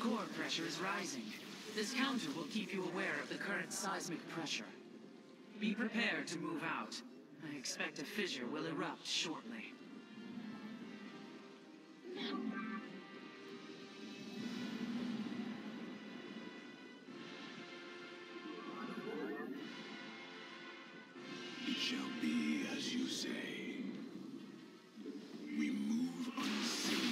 core pressure is rising. This counter will keep you aware of the current seismic pressure. Be prepared to move out. I expect a fissure will erupt shortly. It shall be as you say. We move unseen.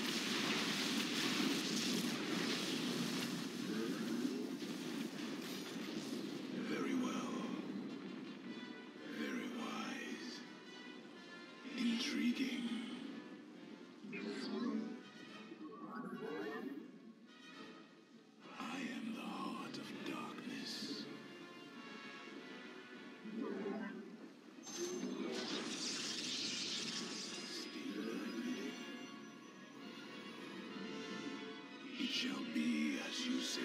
Very well. Very wise. Intriguing. I am the heart of darkness. It shall be as you say.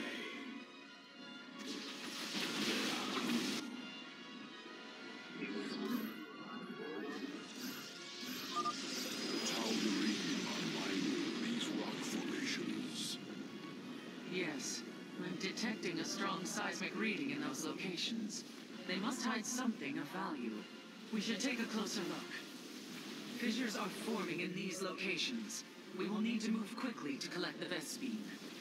Towering on these rock formations. Yes, I'm detecting a strong seismic reading in those locations. They must hide something of value. We should take a closer look. Fissures are forming in these locations. We will need to move quickly to collect the Vespene.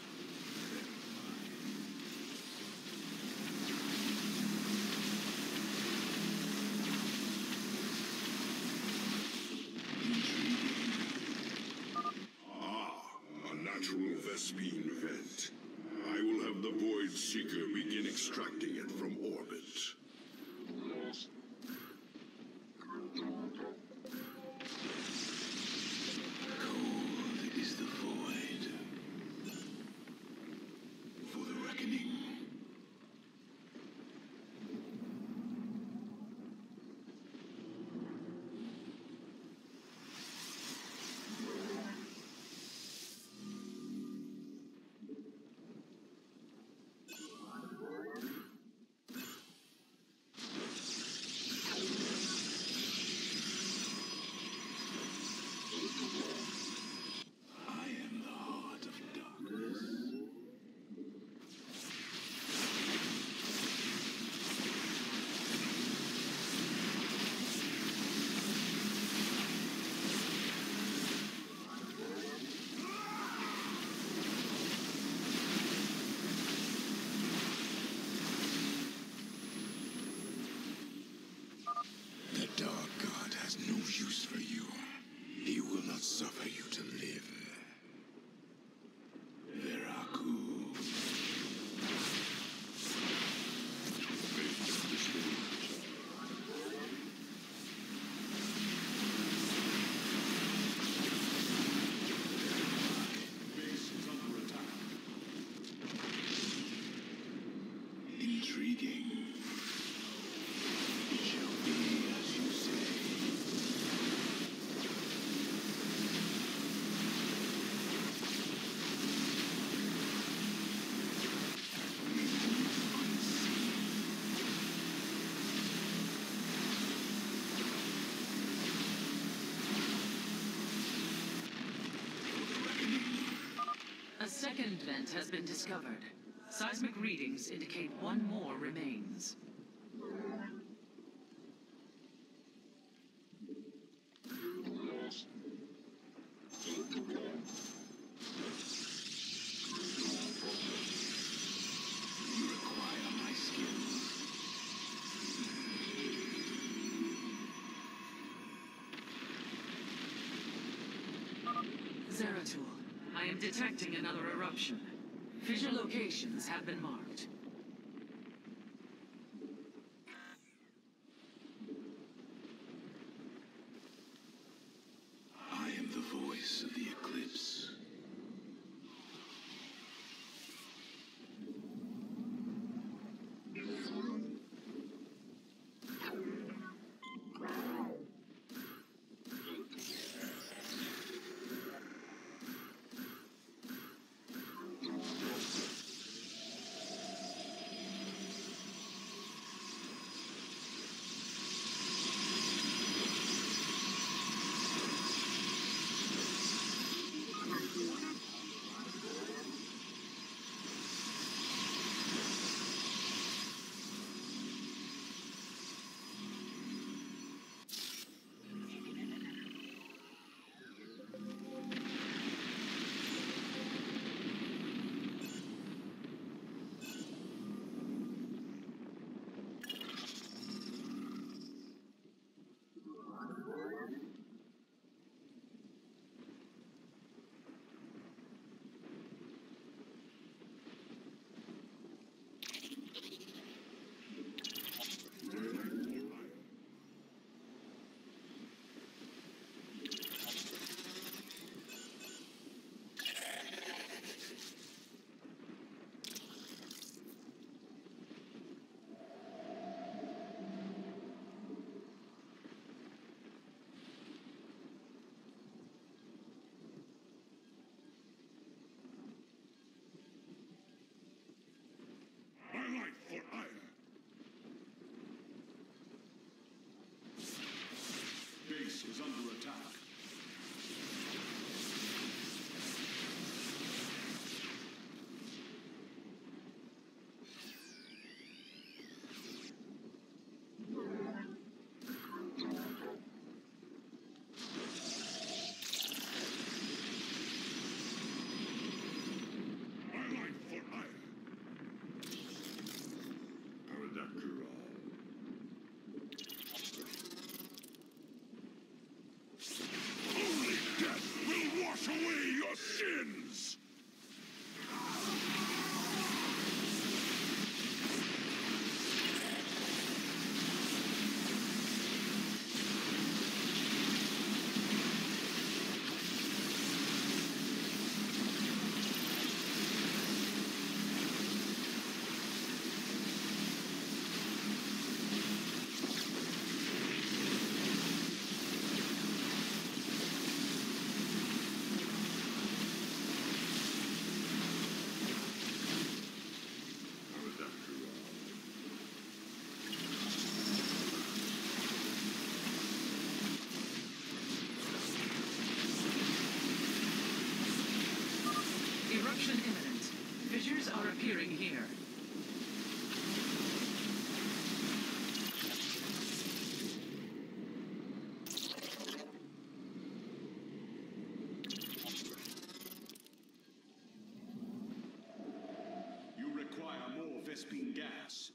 A natural Vespene vent. I will have the Void Seeker begin extracting it from orbit. Cold is the void. For the reckoning. I am the heart of darkness. The Dark God has no use for you. He will not suffer you to live. Veraku. Intriguing. It shall be as you say. We move unseen. A second vent has been discovered. Seismic readings indicate one more remains. You require my skills. Zeratul, I am detecting another eruption. Fissure locations have been marked. I am the voice of the eclipse. wash away your sins! Eruption imminent. Fissures are appearing here. You require more Vespene gas.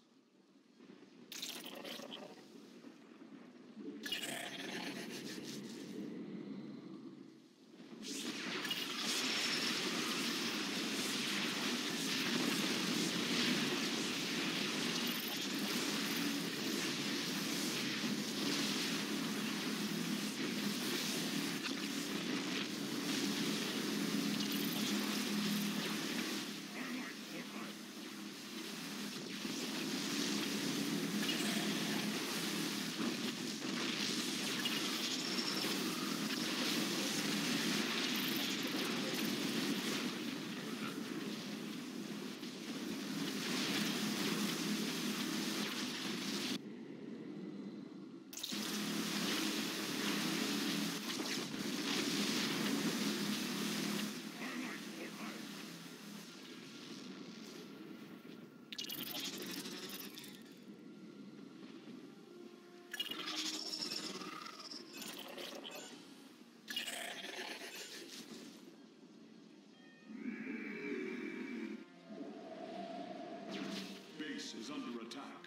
Base is under attack.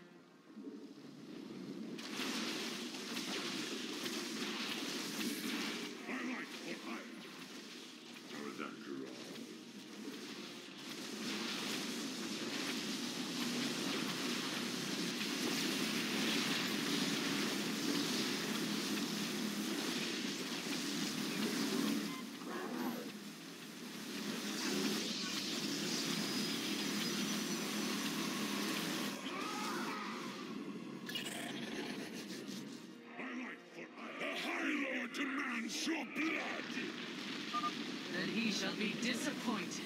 Demands your blood! Then he shall be disappointed.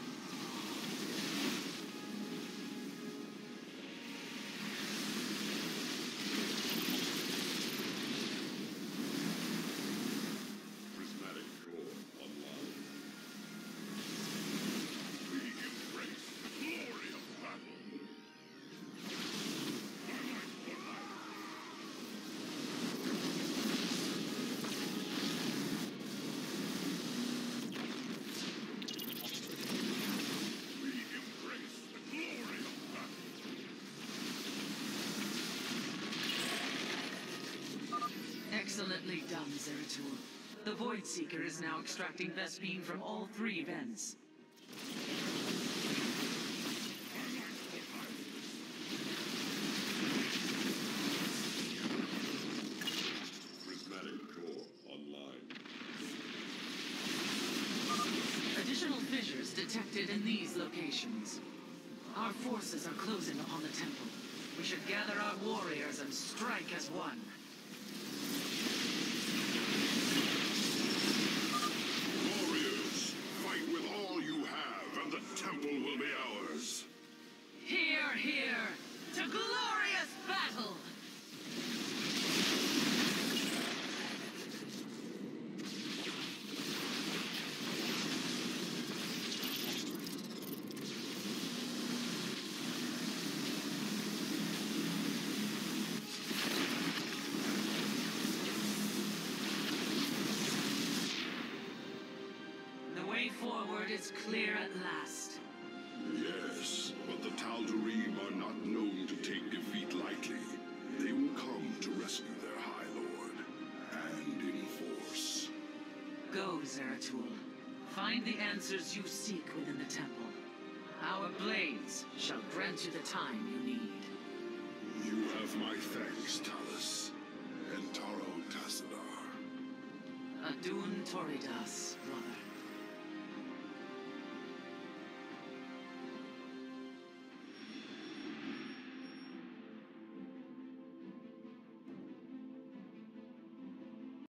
Prismatic core online. We embrace the glory of battle. Excellently done, Zeratul. The Void Seeker is now extracting Vespene from all 3 vents. Prismatic core online. Additional fissures detected in these locations. Our forces are closing upon the temple. We should gather our warriors and strike as one. Warriors, fight with all you have, and the temple will be ours. Hear, hear! To glorious battle! Forward is clear at last. Yes, but the Tal'Darim are not known to take defeat lightly. They will come to rescue their High Lord, and in force. Go, Zeratul. Find the answers you seek within the temple. Our blades shall grant you the time you need. You have my thanks, Talus. And Taro Tassadar. Adun Toridas, brother.